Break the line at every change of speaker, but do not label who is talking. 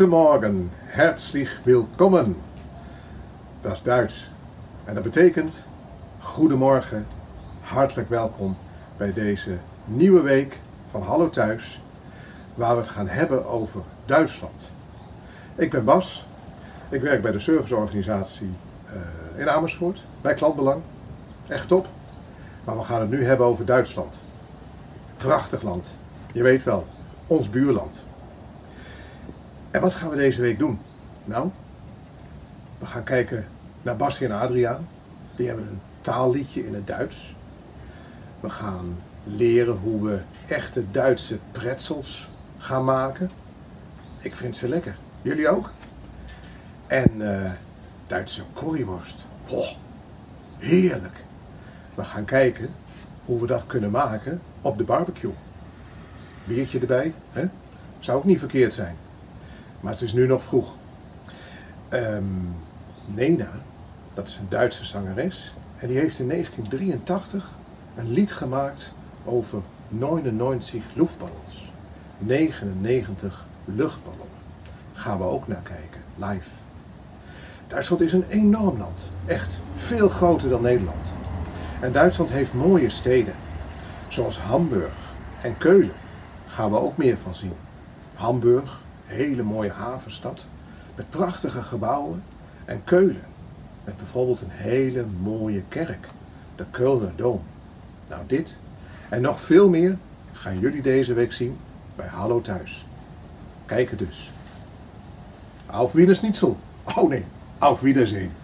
Guten Morgen, herzlich willkommen. Dat is Duits. En dat betekent goedemorgen, hartelijk welkom bij deze nieuwe week van Hallo Thuis, waar we het gaan hebben over Duitsland. Ik ben Bas, ik werk bij de serviceorganisatie in Amersfoort, bij Klantbelang. Echt top. Maar we gaan het nu hebben over Duitsland. Prachtig land. Je weet wel, ons buurland. En wat gaan we deze week doen? Nou, we gaan kijken naar Bassie en Adriaan. Die hebben een taalliedje in het Duits. We gaan leren hoe we echte Duitse pretzels gaan maken. Ik vind ze lekker. Jullie ook? En Duitse curryworst. Oh, heerlijk. We gaan kijken hoe we dat kunnen maken op de barbecue. Biertje erbij, hè? Zou ook niet verkeerd zijn. Maar het is nu nog vroeg. Nena, dat is een Duitse zangeres. En die heeft in 1983 een lied gemaakt over 99 luchtballons. 99 luchtballonnen. Gaan we ook naar kijken, live. Duitsland is een enorm land. Echt veel groter dan Nederland. En Duitsland heeft mooie steden. Zoals Hamburg en Keulen. Gaan we ook meer van zien. Hamburg, hele mooie havenstad. Met prachtige gebouwen. En Keulen. Met bijvoorbeeld een hele mooie kerk. De Kölner Dom. Nou dit en nog veel meer gaan jullie deze week zien bij Hallo Thuis. Kijken dus. Auf Wiedersehen. Oh nee, auf Wiedersehen.